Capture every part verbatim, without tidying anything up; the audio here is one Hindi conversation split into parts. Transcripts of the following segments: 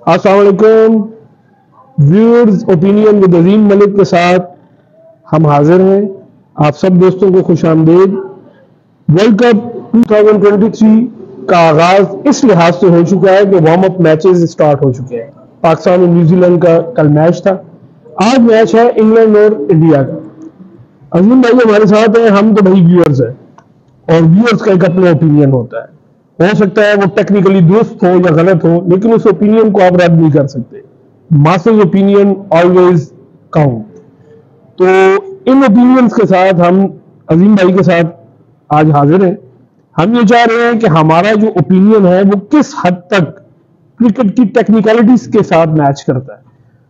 अस्सलाम वालेकुम viewers, opinion with Azeem Malik के साथ हम हाजिर हैं। आप सब दोस्तों को खुश आमदीद। वर्ल्ड कप दो हज़ार तेईस का आगाज इस लिहाज से हो चुका है कि वार्म अप मैचेस स्टार्ट हो चुके हैं। पाकिस्तान और न्यूजीलैंड का कल मैच था, आज मैच है इंग्लैंड और इंडिया का। अजीम भाई हमारे साथ हैं, हम तो भाई व्यूअर्स हैं और व्यूअर्स का एक अपना ओपिनियन होता है। हो सकता है वो टेक्निकली दुरुस्त हो या गलत हो, लेकिन उस ओपिनियन को आप रद्द नहीं कर सकते। Masses opinion always count. तो इन ओपिनियंस के साथ हम अजीम भाई के साथ आज हाजिर हैं। हम ये चाह रहे हैं कि हमारा जो ओपिनियन है वो किस हद तक क्रिकेट की टेक्निकलिटीज के साथ मैच करता है।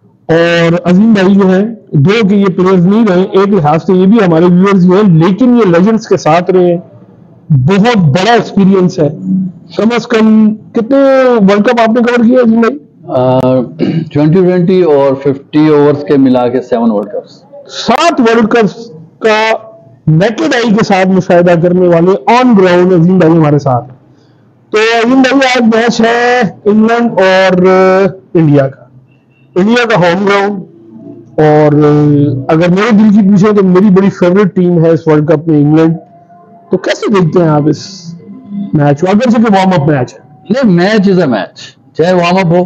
और अजीम भाई जो है, दो के ये प्लेयर्स नहीं रहे, एक लिहाज से ये भी हमारे व्यूअर्स ही हैं, लेकिन ये लेजेंड्स के साथ रहे हैं। बहुत बड़ा एक्सपीरियंस है। कम अज कम कितने वर्ल्ड कप आपने कवर किया अजीम भाई? ट्वेंटी ट्वेंटी और फिफ्टी ओवर्स के मिला के सेवन वर्ल्ड कप्स, सात वर्ल्ड कप का नेकेड आई के साथ मुशाहिदा करने वाले ऑन ग्राउंड अजीम भाई हमारे साथ। तो अजीम भाई आज मैच है इंग्लैंड और इंडिया का। इंडिया का होम ग्राउंड, और अगर मेरे दिल की पूछे तो मेरी बड़ी फेवरेट टीम है इस वर्ल्ड कप में इंग्लैंड। तो कैसे देखते हैं आप इस मैच को? अगर से कि वार्म अप मैच है, नहीं मैच इज अ मैच, चाहे वार्म अप हो,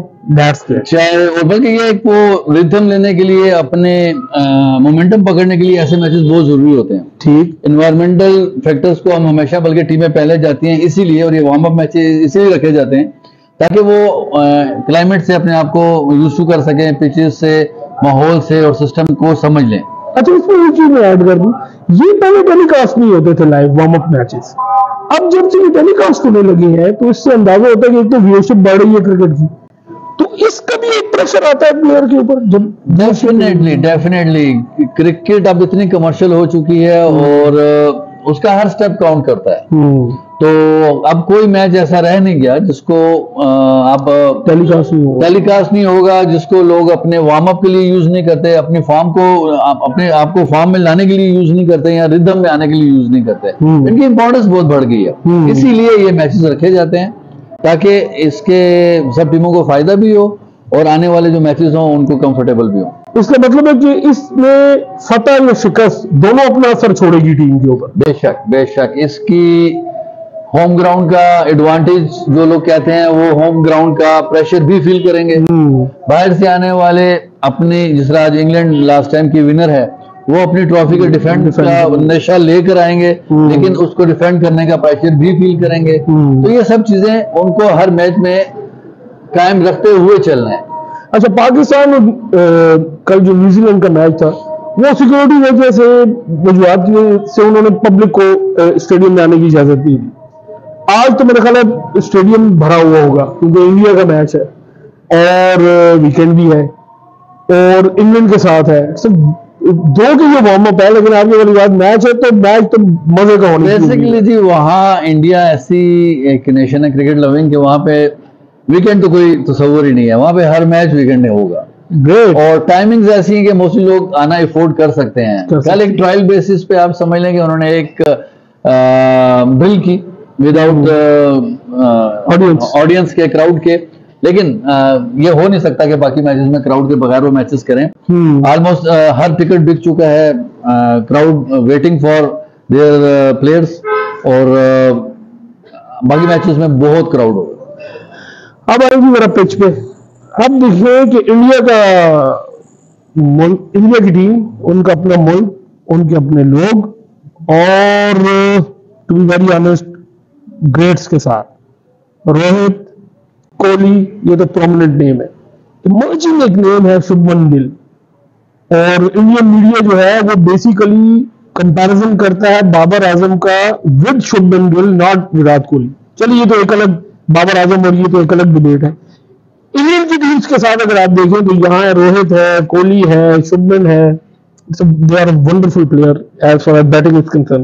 चाहे और बल्कि ये एक वो रिथम लेने के लिए, अपने मोमेंटम पकड़ने के लिए ऐसे मैचेस बहुत जरूरी होते हैं। ठीक, इन्वायरमेंटल फैक्टर्स को हम हमेशा, बल्कि टीमें पहले जाती हैं इसीलिए, और ये वार्म अप मैचेस इसीलिए रखे जाते हैं ताकि वो क्लाइमेट से अपने आप को यूज कर सकें, पिचेस से, माहौल से और सिस्टम को समझ लें। अच्छा, इसमें एक चीज मैं ऐड कर दूं, ये पहले टेलीकास्ट नहीं होते थे लाइव वार्म अप मैचेस। अब जब से ये टेलीकास्ट होने लगे हैं तो इससे अंदाजा होता है कि एक तो व्यूअरशिप बढ़ रही है क्रिकेट की, तो इसका भी एक प्रेशर आता है प्लेयर के ऊपर। जब डेफिनेटली डेफिनेटली क्रिकेट अब इतनी कमर्शियल हो चुकी है और उसका हर स्टेप काउंट करता है। तो अब कोई मैच ऐसा रह नहीं गया जिसको आप टेलीकास्ट नहीं होगा टेलीकास्ट नहीं होगा जिसको लोग अपने वार्म अप के लिए यूज नहीं करते, अपनी फॉर्म को अपने आप को फॉर्म में लाने के लिए यूज नहीं करते, या रिदम में आने के लिए यूज नहीं करते। इनकी इंपॉर्टेंस बहुत बढ़ गई है, इसीलिए ये मैचेस रखे जाते हैं ताकि इसके सब टीमों को फायदा भी हो और आने वाले जो मैचेस हों उनको कंफर्टेबल भी हो। इसका मतलब है कि इसमें फतह या शिकस्त दोनों अपना असर छोड़ेगी टीम के ऊपर। बेशक बेशक इसकी होम ग्राउंड का एडवांटेज, जो लोग कहते हैं वो होम ग्राउंड का प्रेशर भी फील करेंगे। बाहर से आने वाले अपने, जिस तरह आज इंग्लैंड लास्ट टाइम की विनर है, वो अपनी ट्रॉफी का डिफेंड का नशा लेकर आएंगे, लेकिन उसको डिफेंड करने का प्रेशर भी फील करेंगे। तो ये सब चीजें उनको हर मैच में कायम रखते हुए चलना है। अच्छा, पाकिस्तान और कल जो न्यूजीलैंड का मैच था, वो सिक्योरिटी वजह से वजूहत से उन्होंने पब्लिक को स्टेडियम में आने की इजाजत दी थी। आज तो मेरा ख्याल है स्टेडियम भरा हुआ होगा क्योंकि इंडिया का मैच है और वीकेंड भी है और इंग्लैंड के साथ है। सब दो के जो वार्म अप है, लेकिन आपकी वाली बात मैच है तो मैच तो मजे का होना। बेसिकली जी वहाँ इंडिया ऐसी एक नेशन है क्रिकेट लविंग के, वहाँ पे वीकेंड तो कोई तस्वर ही नहीं है, वहाँ पे हर मैच वीकेंड में होगा। ग्रेट। और टाइमिंग्स ऐसी हैं कि मोस्टली लोग आना अफोर्ड कर सकते हैं। कल एक ट्रायल बेसिस पे आप समझ लें कि उन्होंने एक ड्रिल की विदाउट ऑडियंस ऑडियंस के, क्राउड के, लेकिन आ, ये हो नहीं सकता कि बाकी मैचेस में क्राउड के बगैर वो मैचेस करें। ऑलमोस्ट हर टिकट बिक चुका है, crowd waiting for their players, और आ, बाकी मैचेस में बहुत क्राउड होगा। अब आएगी मेरा पिच पे। अब देखिए कि इंडिया का मुल्क, इंडिया की टीम, उनका अपना मुल्क, उनके अपने लोग, और to be very honest greats के साथ रोहित, कोहली, ये तो प्रोमिनेंट नेम है। इमर्जिंग एक नेम है शुभमन गिल, और इंडियन मीडिया जो है वो बेसिकली कंपैरिजन करता है बाबर आजम का विद शुभमन गिल, नॉट विराट कोहली। चलिए ये तो एक अलग, बाबर आजम और ये तो एक अलग डिबेट है। इंडियन की टीम्स के साथ अगर आप देखें तो यहाँ रोहित है, कोहली है, शुभमन है, they are wonderful player as far as batting is concern.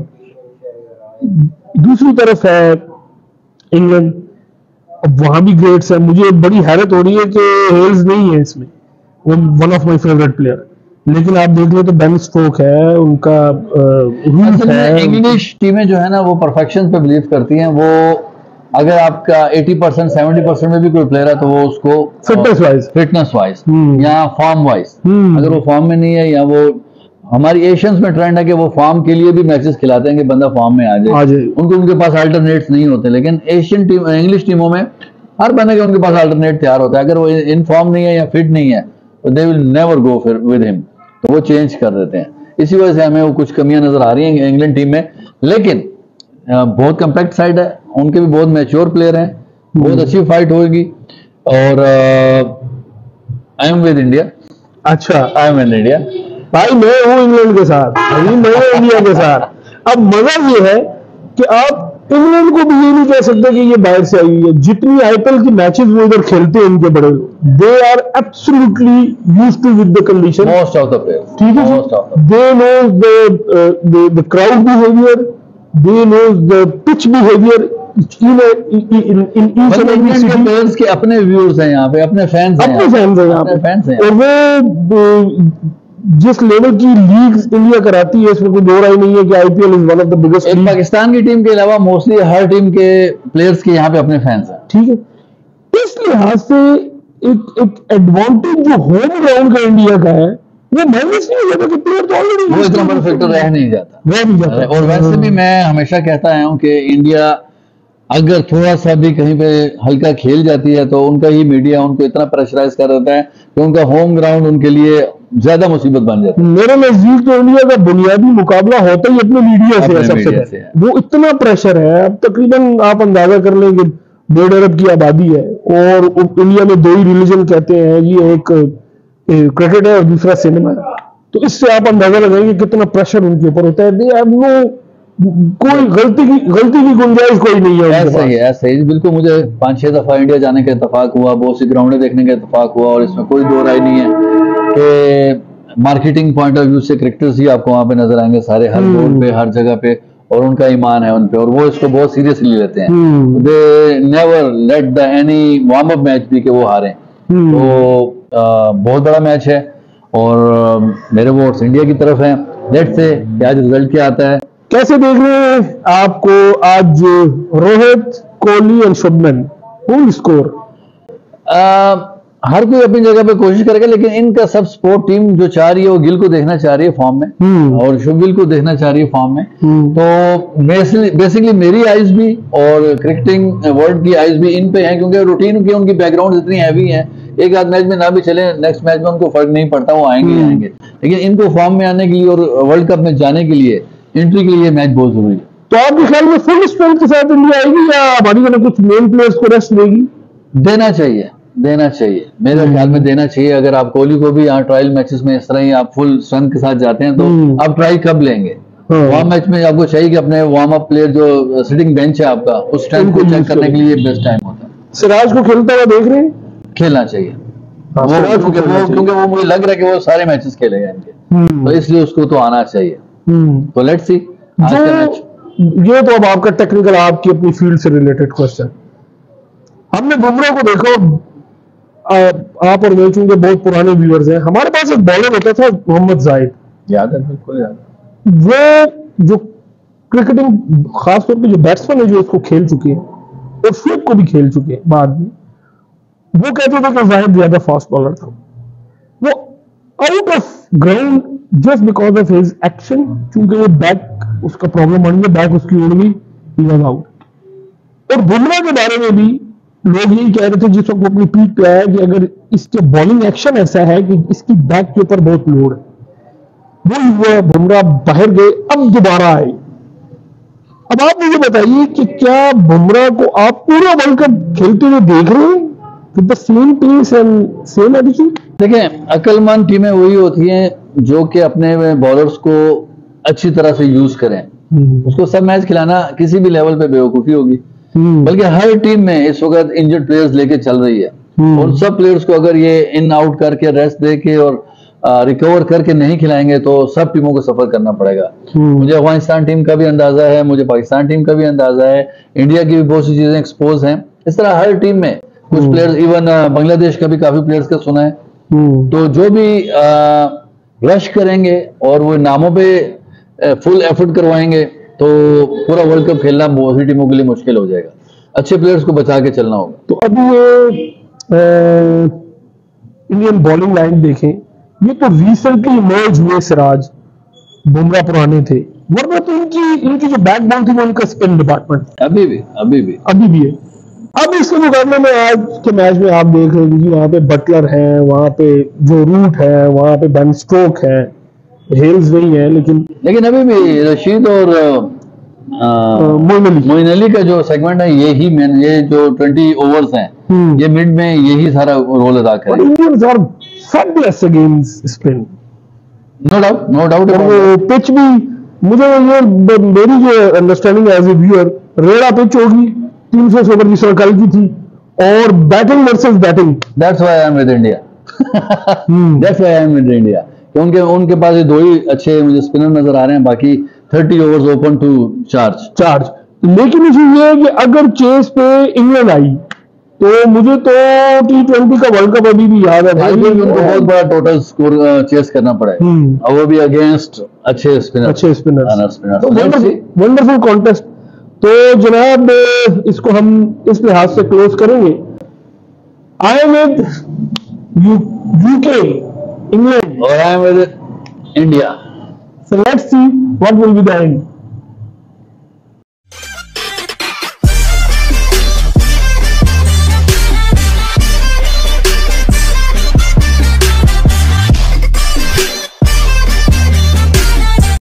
दूसरी तरफ है इंग्लैंड, अब वहां भी ग्रेट्स है। मुझे बड़ी हैरत हो रही है कि हेल्स नहीं है इसमें, वो one of my favourite player, लेकिन आप देख लो तो बेन स्टोक है, उनका रूट है। इंग्लिश टीमें जो है ना वो परफेक्शन पे बिलीव करती हैं, वो अगर आपका अस्सी परसेंट सेवेंटी परसेंट में भी कोई प्लेयर है तो वो उसको fitness wise fitness wise hmm. या फॉर्म वाइज, हम्म। अगर वो फॉर्म में नहीं है, या वो हमारी एशियंस में ट्रेंड है कि वो फॉर्म के लिए भी मैचेस खिलाते हैं कि बंदा फॉर्म में आ जाए, आ जाए। उनको उनके पास अल्टरनेट्स नहीं होते, लेकिन एशियन टीम इंग्लिश टीमों में हर बंदे के उनके पास अल्टरनेट तैयार होता है। अगर वो इन फॉर्म नहीं है या फिट नहीं है तो दे विल नेवर गो फिर विद हिम, तो वो चेंज कर देते हैं। इसी वजह से हमें वो कुछ कमियां नजर आ रही हैं इंग्लैंड टीम में, लेकिन बहुत कम्पैक्ट साइड है, उनके भी बहुत मैच्योर प्लेयर हैं, बहुत अच्छी फाइट होगी। और आई एम विद इंडिया। अच्छा, आई एम विद इंडिया भाई मैं हूँ इंग्लैंड के साथ, अभी मैं हूँ इंडिया के साथ। अब मजा ये है कि आप इंग्लैंड को भी ये नहीं कह सकते कि ये बाहर से आई है। जितनी आईपीएल की मैचेस वो इधर खेलते हैं इनके बड़े, they are absolutely used to with the condition, most of the players, ठीक है, they know the the crowd behaviour, they know the pitch behaviour in in in England के प्लेयर्स के अपने व्यूअर्स हैं यहाँ पे, अपने फैंस हैं, अपने फैंस हैं यहाँ पे, फैंस हैं। और वो जिस लेवल की लीग इंडिया कराती है इसमें कोई दो राय नहीं है कि IPL is one of the biggest. एक पाकिस्तान की टीम के अलावा मोस्टली हर टीम के प्लेयर्स के यहाँ पे अपने फैंस हैं, ठीक है। इस लिहाज से एक एक एडवांटेज जो होम ग्राउंड का इंडिया का है वो माइनस नहीं हो जाता कि प्लेयर तो ऑलरेडी वो इतना बड़ा फैक्टर रह नहीं जाता, रह नहीं जाता। और वैसे भी मैं हमेशा कहता आया हूँ कि इंडिया अगर थोड़ा सा भी कहीं पे हल्का खेल जाती है तो उनका ही मीडिया उनको इतना प्रेशराइज कर देता है कि उनका होम ग्राउंड उनके लिए ज्यादा मुसीबत बन जाती है। मेरे नजदीक तो इंडिया का बुनियादी मुकाबला होता ही अपने मीडिया से है, सबसे पहले वो इतना प्रेशर है। अब तकरीबन आप अंदाजा कर लें कि डेढ़ अरब की आबादी है और इंडिया में दो ही रिलीजन कहते हैं, ये एक क्रिकेट है और दूसरा सिनेमा है, तो इससे आप अंदाजा लगाएंगे कितना प्रेशर उनके ऊपर होता है। दे हैव नो कोई गलती की गलती की गुंजाइश कोई नहीं है। ऐसा ही है, ऐसा ही बिल्कुल। मुझे पांच छह दफा इंडिया जाने का इत्तेफाक हुआ, बहुत सी ग्राउंडें देखने का इत्तेफाक हुआ, और इसमें कोई दो राय नहीं है कि मार्केटिंग पॉइंट ऑफ व्यू से क्रिकेटर्स ही आपको वहां पे नजर आएंगे सारे, हर रोड पे, हर जगह पे, और उनका ईमान है उन पे, और वो इसको बहुत सीरियसली लेते हैं। They never let the any warm up match भी कि वो हारे। तो आ, बहुत बड़ा मैच है और मेरे वोट्स इंडिया की तरफ हैं। लेट्स से आज रिजल्ट क्या आता है। कैसे देख रहे हैं आपको आज रोहित, कोहली और शुभमन फुल स्कोर? हर कोई अपनी जगह पे कोशिश करेगा, लेकिन इनका सब स्पोर्ट टीम जो चाह रही है वो गिल को देखना चाह रही है फॉर्म में, और शुभगिल को देखना चाह रही है फॉर्म में। तो बेसिकली मेरी आइज भी और क्रिकेटिंग वर्ल्ड की आइज भी इन पे हैं, क्योंकि रूटीन की उनकी बैकग्राउंड इतनी हैवी है, एक आध मैच में ना भी चले, नेक्स्ट मैच में उनको फर्क नहीं पड़ता, वो आएंगे आएंगे। लेकिन इनको फॉर्म में आने के लिए और वर्ल्ड कप में जाने के लिए, एंट्री के लिए मैच बहुत जरूरी है। तो आपके ख्याल में फुल स्ट्रेंथ के साथ इंडिया आएगी या हमारी जगह कुछ मेन प्लेयर्स को रेस्ट देगी? देना चाहिए देना चाहिए मेरे ख्याल में देना चाहिए। अगर आप कोहली को भी यहाँ ट्रायल मैचेस में इस तरह ही आप फुल स्ट्रेंथ के साथ जाते हैं तो आप ट्राई कब लेंगे? वार्म मैच में आपको चाहिए कि अपने वार्म अप प्लेयर जो सिटिंग बेंच है आपका, उस स्ट्रेंथ को चेक करने के लिए बेस्ट टाइम होता है। सिराज को खेलता हुआ देख रहे हैं? खेलना चाहिए वो, क्योंकि वो मुझे लग रहा है कि वो सारे मैचेस खेलेगा इनके, तो इसलिए उसको तो आना चाहिए। तो लेट्स सी आज का मैच। ये तो अब आपका टेक्निकल, आपकी अपनी फील्ड से रिलेटेड क्वेश्चन। हमने बुमराह को देखो, आप और मैं चूंकि बहुत पुराने व्यूअर्स हैं, हमारे पास एक बॉलर होता था मोहम्मद जाहिद, याद है? बिल्कुल याद। वो जो क्रिकेटिंग खासतौर पे जो बैट्समैन है जो उसको खेल चुके हैं और स्वीप को भी खेल चुके हैं बाद में, वो कहते थे कि जाहिद ज्यादा फास्ट बॉलर था। वो out of ground just because of his action, चूंकि वो बैक उसका प्रॉब्लम बन गया, बैक उसकी उड़ गई, ही वाज आउट। और बुमराह के बारे में भी लोग यही कह रहे थे जिस वक्त अपनी पीक पे आया कि अगर इसके बॉलिंग एक्शन ऐसा है कि इसकी बैक के ऊपर बहुत लोड है, वो हुआ, बुमराह बाहर गए, अब दोबारा आए। अब आप मुझे बताइए कि क्या बुमराह को आप पूरा वर्ल्ड कप खेलते हुए देख रहे हैं? The same pace and same attitude? देखें, अक्लमंद टीमें वही होती हैं जो कि अपने बॉलर्स को अच्छी तरह से यूज करें। उसको सब मैच खिलाना किसी भी लेवल पे बेवकूफी होगी, बल्कि हर टीम में इस वक्त इंजर्ड प्लेयर्स लेके चल रही है, और सब प्लेयर्स को अगर ये इन आउट करके रेस्ट दे के और रिकवर करके नहीं खिलाएंगे तो सब टीमों को सफर करना पड़ेगा। मुझे अफगानिस्तान टीम का भी अंदाजा है, मुझे पाकिस्तान टीम का भी अंदाजा है, इंडिया की भी बहुत सी चीजें एक्सपोज हैं। इस तरह हर टीम में कुछ प्लेयर्स, इवन बांग्लादेश का भी काफी प्लेयर्स का सुना है। तो जो भी रश करेंगे और वो नामों पे फुल एफर्ट करवाएंगे तो पूरा वर्ल्ड कप खेलना बहुत सी टीमों के लिए मुश्किल हो जाएगा। अच्छे प्लेयर्स को बचा के चलना होगा। तो अभी ये इंडियन बॉलिंग लाइन देखें, ये तो रिसेंटली इमर्ज हुए सिराज, बुमराह पुराने थे, वरना तो इनकी इनकी जो बैकबोन थी वो इनका स्पिन डिपार्टमेंट अभी भी अभी भी अभी भी है। अब इसके मुकाबले में आज के मैच में आप देख रहे हैं कि वहां पे बटलर है, वहां पे जो रूट है, वहां पे बेन स्टोक है, हेल्स नहीं है, लेकिन लेकिन अभी भी रशीद और मोइन अली मोइन अली का जो सेगमेंट है यही मेन, ये जो ट्वेंटी ओवर्स हैं हम्म। ये मिड में यही सारा रोल अदा और करें। Indians are fabulous against spin, no doubt no doubt. और वो पिच भी, मुझे ये ब- मेरी जो अंडरस्टैंडिंग एज ए व्यूअर, रेड़ा पिच होगी, तीन सौ ओवर की सर्कल की थी, और batting versus batting. That's why I am with India. That's why I am with India. उनके उनके पास ये दो ही अच्छे मुझे स्पिनर नजर आ रहे हैं, बाकी thirty overs open to charge charge. लेकिन इशू ये है कि अगर चेस पे इंग्लैंड आई तो मुझे तो टी ट्वेंटी का वर्ल्ड कप अभी भी याद है भाई, भाई उनको बहुत बड़ा टोटल स्कोर चेस करना पड़ेगा, हम्म। और वो भी अगेंस्ट अच्छे स्पिनर अच्छे स्पिनर, स्पिनर। तो वंडरफुल कॉन्टेस्ट। तो जनाब इसको हम इस लिहाज से क्लोज करेंगे। I am with UK England और I am with India. So let's see what will be the end.